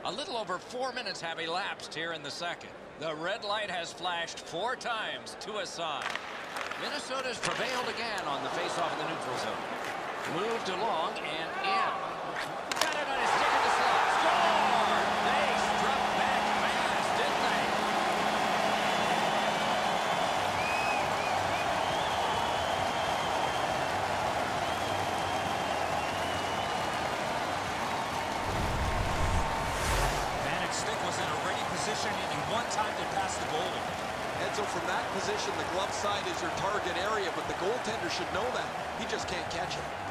A little over 4 minutes have elapsed here in the second. The red light has flashed 4 times to a side. Minnesota's prevailed again on the faceoff in the neutral zone. Moved along and in. Got it on his stick in the slot. Score! They struck back fast, didn't they? Vanek's stick was in a ready position and he one time to pass the goalie. And so from that position, the glove side is your target area, but the goaltender should know that. He just can't catch it.